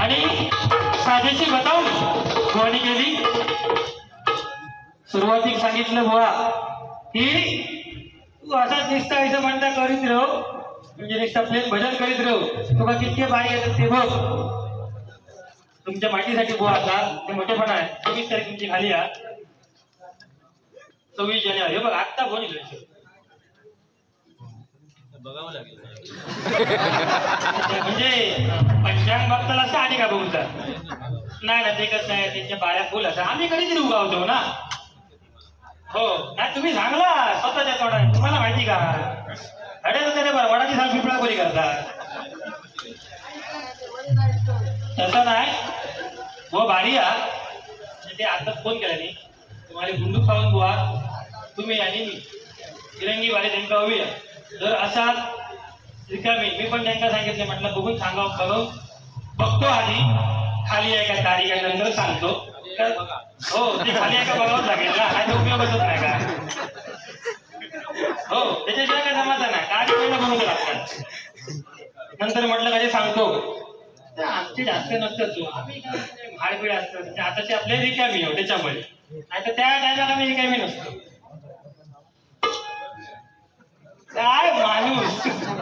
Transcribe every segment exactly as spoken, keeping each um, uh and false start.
आणि साजेशी बतावून बुवानी केली. सुरुवातीक सांगितलं बुवा की तू असाच दिसता असं म्हणता करीत राहू, म्हणजे निष्ठा प्लेन भजन करीत राहू, तुका कितके बारी येतात ते बघ. तुमच्या माहितीसाठी बुवा आता ते मोठेपणा आहे. चोवीस तारीख तुमची खाली आहे, चोवीस जानेवारी. हे बघ आत्ता फोन येतो बघावं लागेल. म्हणजे पंचांग बघताना असं आणि का बघूचा नाही ना. ते कसं आहे त्यांच्या बाळ्या फुल असं आम्ही कधीतरी उगावतो ना. हो नाही तुम्ही सांगला स्वतःच्या तोंडाने. तुम्हाला माहिती का अरे तर बरं वडाची साल पिपळा कोणी करतात तसं नाही. हो भारी हा. ते आता फोन केला नाही तुम्हाला गुंडूक खाऊन बुवा तुम्ही आणि मी तिरंगी वाले त्यांना होऊया. जर असा रिकामी मी पण त्यांना सांगितले म्हटलं बघून सांगा करून बघतो आधी खाली आहे का तारीख आहे नंतर सांगतो. हो ते खाली आहे का बघावंच लागेल ना. काय उपयोगच नाही का. हो त्याच्याशिवाय काय जमायचं नाही. तारीख पहिला बनवून लागतात. नंतर म्हटलं का ते सांगतो. आमचे जास्त नसतं आम्ही भाडबीड असतं आताचे आपले रिकामी हो त्याच्यामुळे. नाही तर त्या टायमाला आम्ही रिकामी नसतो. काय माणूस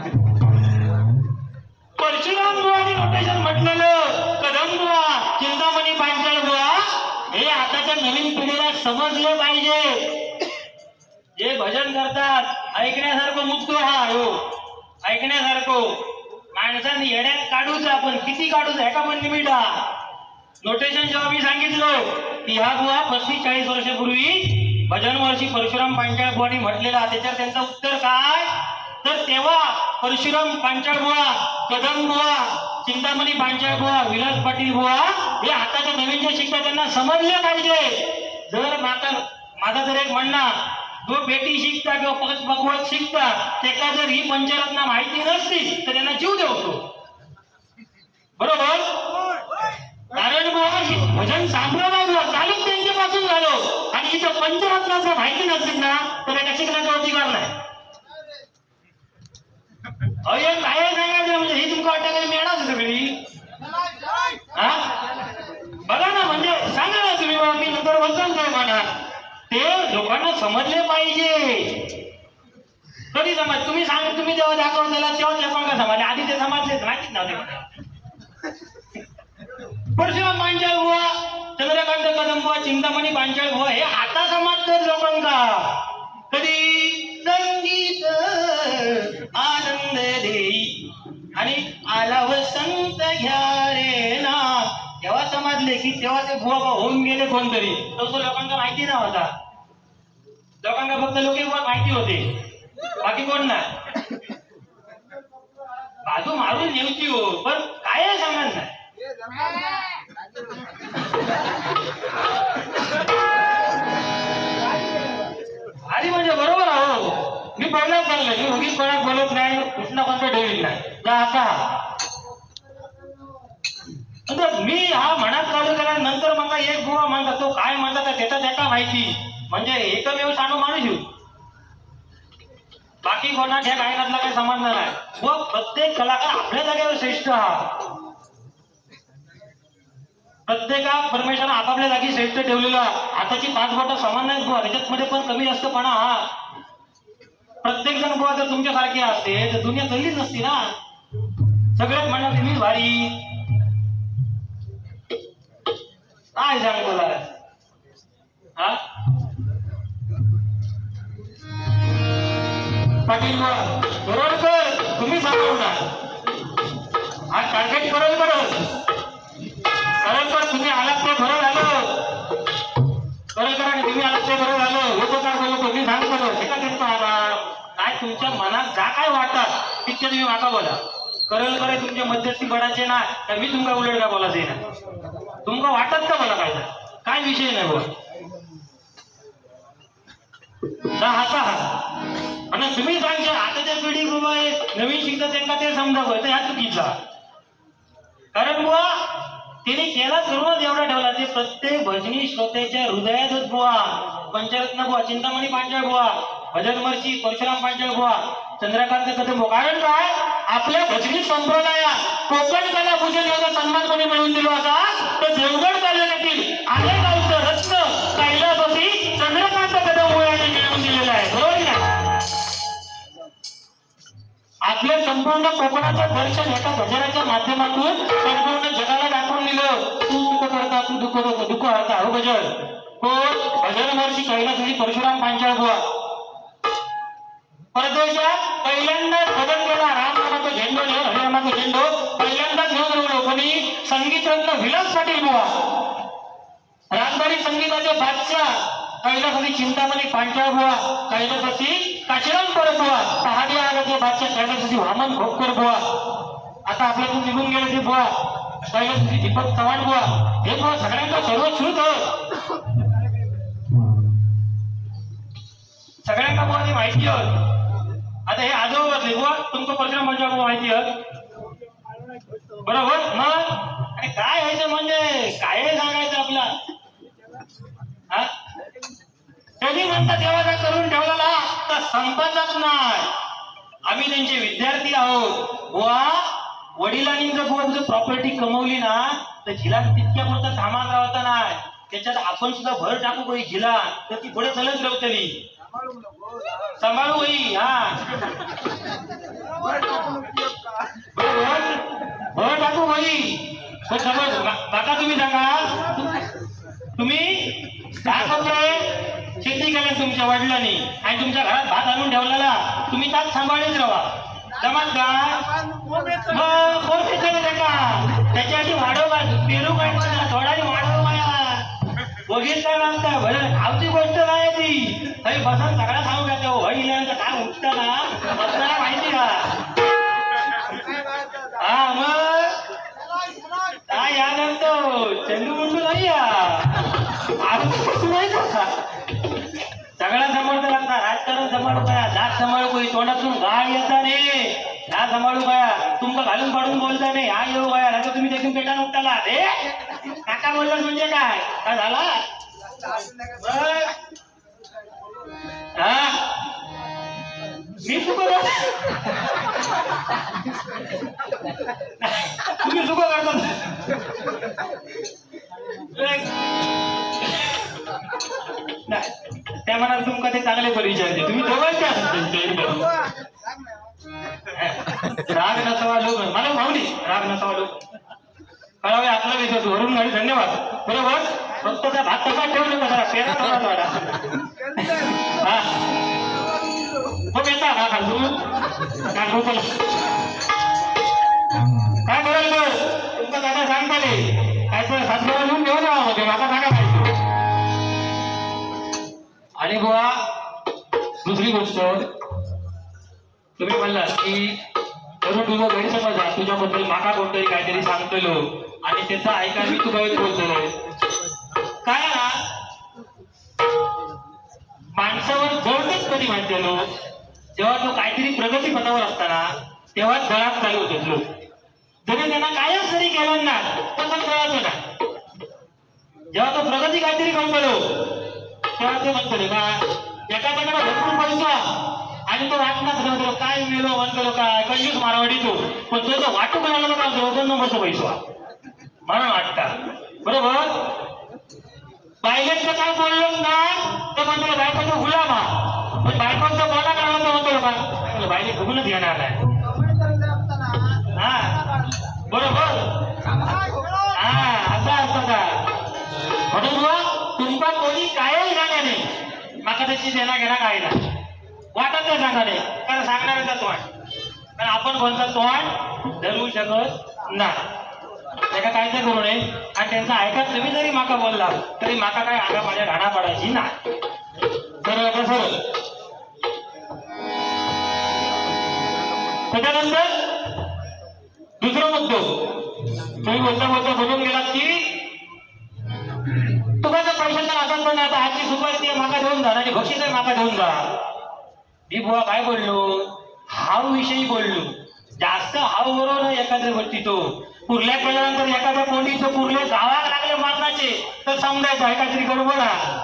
परशुराम बुवानी नोटेशन म्हटलेलं कदम बुवा चिंतामणी पांचाळ बुवा हे आताच्या नवीन पिढीला समजले पाहिजे. जे भजन करतात ऐकण्यासारखं मुद्दो हा हो ऐकण्यासारखं. माणसाने येड्यात काढूच आपण किती काढूच ह्याका पण लिमिट हा. नोटेशन जेव्हा मी सांगितलं की ह्या बुवा पस्तीस चाळीस वर्षापूर्वी भजन वर्षी परशुराम पांचाळ बुवानी म्हटलेला त्याच्यावर त्यांचं उत्तर काय तर तेव्हा परशुराम पांचाळ बुवा कदम बुवा चिंतामणी पांचाळ बुवा विलास पाटील बुवा हे आताच्या नवीन जे शिकतात त्यांना समजले पाहिजे. जर माता माझा जर एक म्हणणं जो बेटी शिकता किंवा भगवत शिकता त्याला जर ही पंचरत्न माहिती नसती तर त्यांना जीव देवतो. बरोबर. कारण भजन सांप्रदाय चालूच त्यांच्यापासून झालो आणि इथं पंचरत्नाचं माहिती नसतील ना तर त्या शिकण्याचा अधिकार नाही. अय काय सांगायचं म्हणजे हे तुमचं वाटतं काही मिळणार सगळी हा बघा ना. म्हणजे सांगा ना तुम्ही मी नंतर बसून काय म्हणा ते लोकांना समजले पाहिजे. कधी समज तुम्ही सांग तुम्ही जेव्हा दाखवून दिला तेव्हा लोकांना समजले. आधी ते समजलेच माहितीच नव्हते. परशुराम पांचाळ बुवा चंद्रकांत कदम बुवा चिंतामणी पांचाळ बुवा हे आता समजतात लोकांना. कधी संगीत आनंद देई आणि आला वसंत घ्या रे ना तेव्हा समजले की तेव्हा ते बुवा होऊन गेले कोणतरी. तसं लोकांना माहिती नव्हता. लोकांना फक्त लोक माहिती होते बाकी कोण नाही. बाजू मारून नेवची हो पण काय सांगणार नाही. अरे म्हणजे बरोबर आहो. मी पहिलाच सांगलं मी उगीच कोणात बोलत नाही कुठला कोणता ठेवील नाही असा. मी हा मनात चालू केल्यानंतर मला एक बुवा म्हणता तो काय म्हणता का त्याचा त्याचा माहिती म्हणजे एकमेव सांगू माणूस येऊ बाकी कोणा ठ्या गायनातला काही समजणार नाही. व प्रत्येक कलाकार आपल्या जागेवर श्रेष्ठ हा. प्रत्येका परमेश्वरानं आपापल्या जागी श्रेष्ठ ठेवलेला. आताची पाच बोटं समान नाहीत बुवा त्याच्यात मध्ये पण कमी जास्तपणा हा. प्रत्येक जण बुवा जर तुमच्यासारखे असते तर दुनिया चाललीच नसती ना. सगळ्यात म्हणणार तुम्हीच भारी काय सांग बोला हा. पाटील बरोबर कर तुम्ही सांगू ना हा टार्गेट बरोबर करत खरोखर तुम्ही आलात ते बरं झालं. खरोखर आणि तुम्ही आलात ते बरं झालं. लोक काय बोलतो तुम्ही सांगतो एका त्यांचा आला काय तुमच्या मनात जा काय वाटतात तितके तुम्ही माका बोला. करल करे तुमच्या मध्यस्थी बडाचे ना तर मी तुमका उलट का बोलायचे ना. तुमका वाटत का बोला काय काय विषय नाही बोल हाता हा. आणि तुम्ही सांगता आताच्या पिढी बुवा नवीन शिकतात त्यांना ते समजा होय तर ह्या चुकीचा. कारण बुवा तिने केला सर्वच एवढा ठेवला ते प्रत्येक भजनी श्रोत्याच्या हृदयातच बुवा पंचरत्न बुवा चिंतामणी पांचाळ बुवा भजन महर्षी परशुराम पांचाळ बुवा चंद्रकांत कदम. कारण काय आपल्या भजनी संप्रदायात कोकण कला पद्मभूषण याचा सन्मान कोणी मिळवून दिला होता तर देवगड तालुक्यातील आलेगावचं रत्न कैलासवासी चंद्रकांत कदम यांनी मिळवून दिलेला आहे. बरोबर ना? आपल्या संपूर्ण कोकणाचं दर्शन एका भजनाच्या माध्यमातून संपूर्ण जगाला दाखवून दिलं. तू सुख करता तू दुःख दुःख हरता हो भजन. कोण? भजन महर्षी कैलासवासी परशुराम पांचाळ बुवा. परदेशात पहिल्यांदाच बदल केला. रामनामाचा झेंडो घेऊन हरिनामाचा झेंडो पहिल्यांदाच घेऊन राहिलो कोणी? संगीत रत्न विलास पाटील बुवा. रामदारी संगीताचे बादशाह कैलासवासी चिंतामणी पांचाळ बुवा. कैलासवासी काशीराम परब बुवा. पहाडी आगाचे बादशाह कैलासवासी वामन भोकर बुवा. आता आपल्यातून निघून गेले ते बुवा कैलासवासी दीपक चव्हाण बुवा. हे बुवा सगळ्यांना सर्वश्रुत सगळ्यांना बुवा ती माहिती आहे. आता हे आजोबातले बुवा तुमचं परशुराम पांचाळ बुवा माहिती आहे बरोबर. मग आणि काय व्हायचं म्हणजे काय सांगायचं आपला हा कधी म्हणता देवाचा करून ठेवलेला तर संपतच नाही. आम्ही त्यांचे विद्यार्थी आहोत बुवा. वडिलांनी जर बुवा जर प्रॉपर्टी कमवली ना तर जिला तितक्या पुरता थांबाच राहता नाही. त्याच्यात आपण सुद्धा भर टाकू काही जिला तर ती पुढे चलत राहतली. सांभाळू बाई. हा बरोबर भर टाकू बाई. समज काका तुम्ही सांगा तुम्ही काय करतोय? शेती केल्या तुमच्या वडिलांनी आणि तुमच्या घरात भात आणून ठेवलेला तुम्ही त्यात सांभाळीच राहा. जमात का मग कोण केलं का? त्याच्यासाठी वाढव का पेरू काय थोडाही वाढव माया बघितलं नसता भले आवची गोष्ट नाही ती. तरी बसून सगळ्या सांगू का तेव्हा वडिलांचं काय उठतं ना बसताना माहिती का? हा मग काय यानंतर चंदू मुंडू नाही नाही का? सगळा सांभाळता लागता. राजकारण सांभाळू काय? जात सांभाळू काही तोंडातून गाळ येता नाही. हा सांभाळू काय? तुमचं घालून पाडून बोलता नाही. हा येऊ काय? आता तुम्ही देखील पेटा उठताला रे काका बोललं म्हणजे काय काय झाला? हा मी चुक तुम्ही चुक करता त्या म्हणाल तुमका ते चांगले पण विचारते. तुम्ही दोघांचे राग नसावा लोक मला भावली राग नसावा लोक कळावे आपला विश्वास वरून गाडी. धन्यवाद. बरोबर फक्त त्या भात कसा ठेवलं का जरा पेरा वाडा हा मग येता का खालू काढू चला काय करायला तुमचा दादा सांगताले काय तर सातबारा लिहून घेऊन जावा मध्ये माझा सांगा पाहिजे. आणि बुवा दुसरी गोष्ट तुम्ही म्हणला की तरुण तुझा गैरसमज आहे तुझ्याबद्दल माका कोणतरी काहीतरी सांगतलो आणि त्याचा ऐका मी तू काही बोलतोय काय ना माणसावर जळतच कधी म्हणतेलो जेव्हा तो काहीतरी प्रगती पथावर असताना तेव्हा जळात चालू होते लोक. जरी त्यांना कायच जरी केलं ना तर पण जळातो ना. जेव्हा तो प्रगती काहीतरी करतो तेव्हा ते म्हणतो का एखाद्याकडे भरपूर पैसा आणि तो वाटणार काय मिळलो म्हणतो काय कंजूस मारवाडी तो पण तो जो वाटू करायला का दोन नंबरचा पैसा म्हणून वाटतात बरोबर. बायलेचं काय बोललो ना तर म्हणतो बायकोचा गुलामा पण बायकोचा बोला करायला तर म्हणतो का बायले बघूनच घेणार नाही. हा बरोबर हा असं असतं का म्हणून तुमचा कोणी कायच जाणार नाही माका त्याची देणा घेणा काय ना वाटत नाही सांगा नाही कारण सांगणाऱ्याचा तोंड कारण आपण कोणता तोंड धरू शकत नाही. त्याला काय तर करू नये आणि त्यांचा ऐकत तुम्ही जरी माका बोलला तरी माका काय आगा माझ्या घाणा पडायची नाही. सरळ आता सरळ त्याच्यानंतर दुसरं मुद्दो तुम्ही बोलता बोलता बोलून गेलात की तुम्हाला पैशांना असं पण आता आजची सुपारी ते माका देऊन जा आणि बक्षीस आहे माका देऊन जा. मी बुवा काय बोललो हाव विषयी बोललो जास्त हाव बरोबर एखाद्या गोष्टी तो पुरल्या केल्यानंतर एखाद्या कोंडीचं पुरले जावा लागले मारणाचे तर समजायचं एखादी गडबड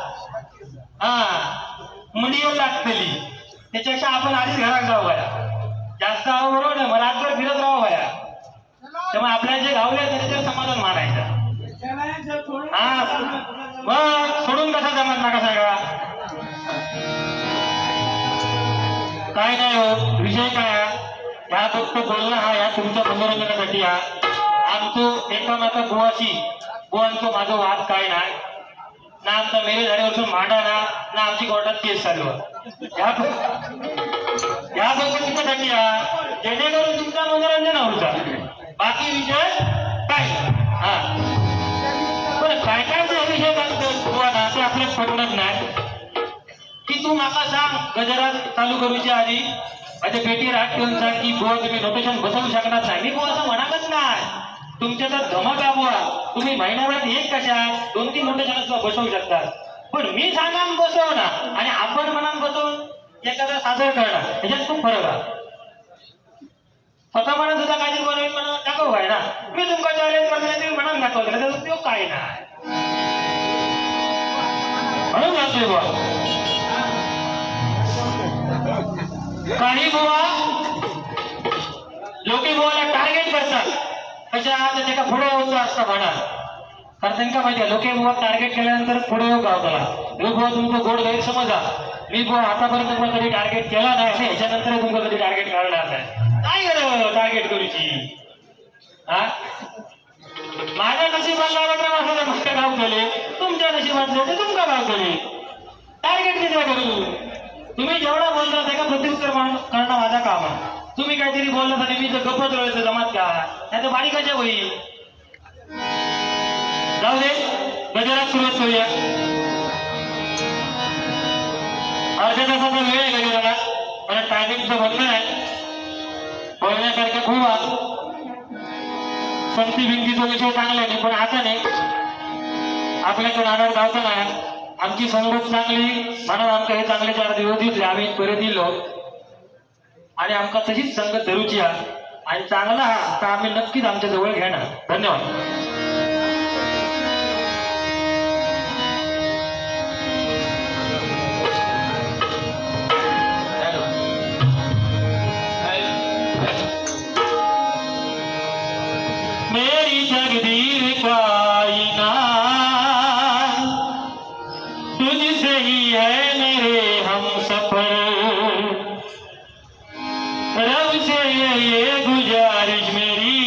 हा मुंडी येऊ लागतली त्याच्यापेक्षा आपण आधीच घरात जाऊ बाया जास्त हाव बरोबर नाही मला रातभर फिरत राहावं बाया तेव्हा आपल्याला जे गावले त्याने तर समाधान मानायचं. हा मग सोडून कसा जमत ना कसा का काय नाही हो. विषय काय ह्या फक्त बोलणं हा या तुमच्या मनोरंजनासाठी हा. आमचं एकमेका बुवाशी बुवांचं माझं वाद काय नाही ना. आमचा मेरे झाल्यावर मांडा ना ना आमची कोर्टात केस चालू ह्या ह्या फक्त तुमच्यासाठी हा जेणेकरून तुमचा मनोरंजन होता. बाकी विषय काय हा पण काय काय जे विषय बुवा ना ते आपल्याला पटत नाही की तू माका सांग गजरात चालू करूच्या आधी माझ्या पेटीवर हात ठेवून सांग की बुवा तुम्ही नोटेशन बसवू शकणार नाही. मी बुवा असं म्हणालच नाही. तुमच्या तर धमक आहे बुवा. तुम्ही महिन्याभरात एक कशा दोन तीन नोटेशन बसवू शकतात. पण मी सांगा बसव ना आणि आपण म्हणान बसवून एखादा सादर करणार त्याच्यात खूप फरक आहे. स्वतः म्हणून सुद्धा काहीतरी बनवून म्हणून दाखव काय ना. मी तुमका चॅलेंज करतो तुम्ही म्हणून दाखवतो त्याचा उपयोग काय नाही म्हणून जातोय बुवा. काही बुवा लोके बुवाला टार्गेट करतात कशा त्याच्या पुढे होतो असं म्हणा. कारण त्यांना माहिती आहे लोके बुवा टार्गेट केल्यानंतर पुढे येऊ गावताला यो बुवा तुमचं गोड गैरसमज आहे. मी बुवा आतापर्यंत तुम्हाला कधी टार्गेट केला नाही आणि ह्याच्यानंतर तुमचं कधी टार्गेट करणार नाही. काय करा टार्गेट करूची हा माझ्या नशिबात लागलं माझं माझ्या गाव केले तुमच्या नशिबात ते तुमका गाव केले. टार्गेट किती करू. तुम्ही जेवढा बोलता त्याचा प्रत्युत्तर करणं माझा काम आहे. तुम्ही काहीतरी बोललं तर मी जर गप्पच रोयचं जमात का नाही तर बारीकाच्या होईल. जाऊ दे गजरात सुरुवात करूया. अर्ध्या तासाचा वेळ आहे गजराला मला टायमिंगचं म्हणणं आहे. बोलण्यासारख्या खूप आहे. संगती भिंतीचा विषय चांगला नाही पण आता नाही आपल्याकडे आधार धावता नाही. आमची संगत चांगली म्हणून आमका हे चांगले चार दिवस दिले आम्ही परत दिलो आणि आमका तशीच संगत धरूची आहे आणि चांगला हा तर आम्ही नक्कीच आमच्या जवळ घेणार. धन्यवाद. मेरी जगदीर कायना तुझसे ही है मेरे हम सफर. रब से ये गुजारिश मेरी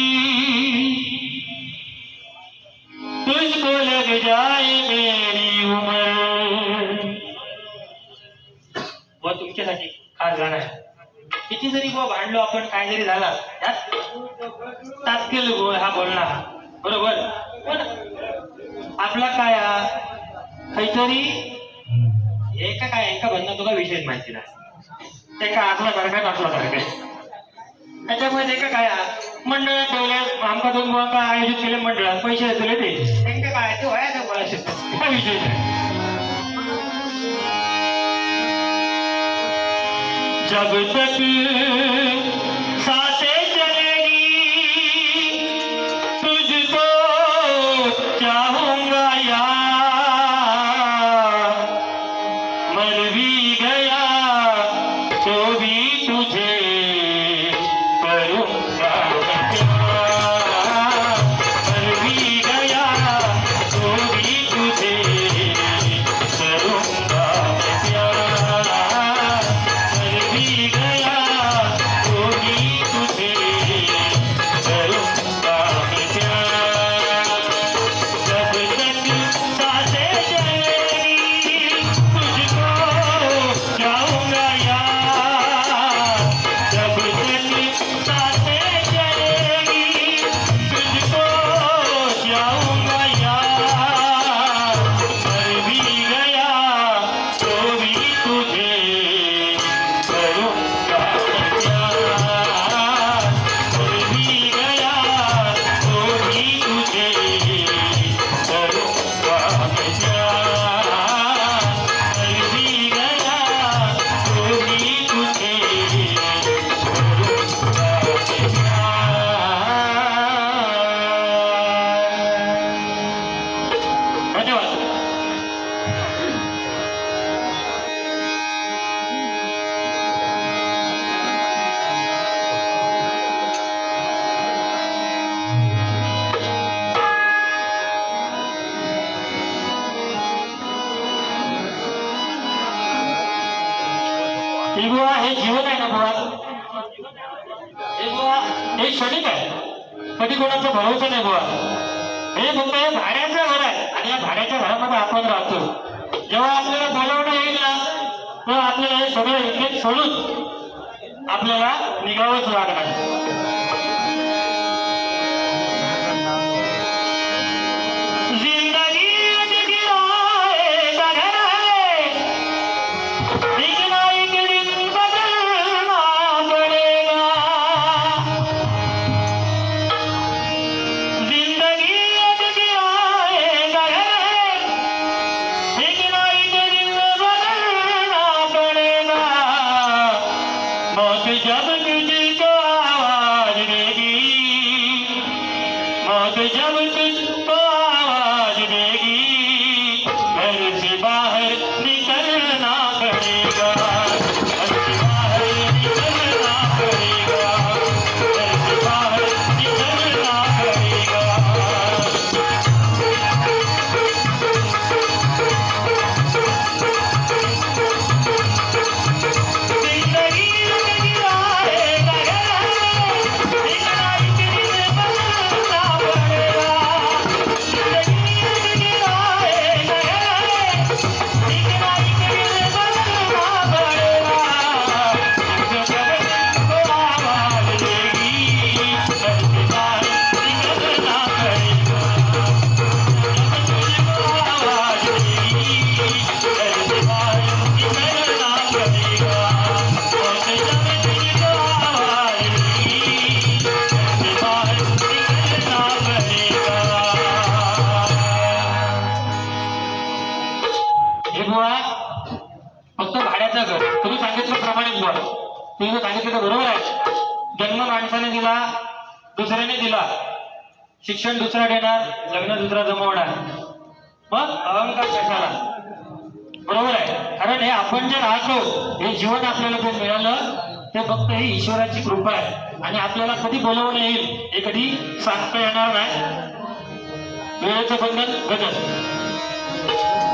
तुझको लग जाए मेरी उम्र. व तुमच्यासाठी खास गाणं आहे. किती जरी बुवा भांडलो आपण काय जरी झाला त्यात तात्केल हा बोलणं बरोबर पण आपला काय काहीतरी एका काय एका बनणं तुला विषय माहिती नाही ते का आपला सारखा आपला सारखा त्याच्यामुळे एका काय मंडळात ठेवल्या आमका दोन बुवा आयोजित केले मंडळात पैसे दिले ते त्यांना काय ते व्हायचं बोलायचं हा विषय नाही. जब तक सांसें चलेगी तुझको चाहूंगा यार. मर भी गया तो भी तुझे करूंगा प्यार. मर भी गया तो भी तुझे करूंगा प्यार. गया तो बुवा हे जीवन आहे ना बुवा, हे बुवा हे क्षणिक आहे, कधी कोणाचा भरोसा नाही बुवा. हे फक्त हे भाड्याचं घर आहे आणि या भाड्याच्या घरामध्ये आपण राहतो. जेव्हा आपल्याला बोलावणं येईल ना तेव्हा आपल्याला हे सगळं इथे सोडून आपल्याला निघावंच लागणार. जब तुझको आवाज देगी, मौत जब तुझको आवाज देगी, घर से बाहर निकलना पड़ेगा, घर से बाहर निकलना पड़ेगा, घर से बाहर निकलना पड़ेगा. फक्त भाड्याचं घर तुम्ही सांगितल्याप्रमाणे बुवा, तुम्ही सांगितलं बरोबर आहे. जन्म माणसाने दिला, दुसऱ्याने दिला, शिक्षण दुसरा देणार, लग्न दुसरा जमवणार, मग अहंकार कशाला? बरोबर आहे. कारण हे आपण जे राहतो हे जीवन आपल्याला जे मिळालं ते फक्त ही ईश्वराची कृपा आहे आणि आपल्याला कधी बोलवणं येईल हे कधी सांगता येणार नाही. वेळेचं बंधन गजर.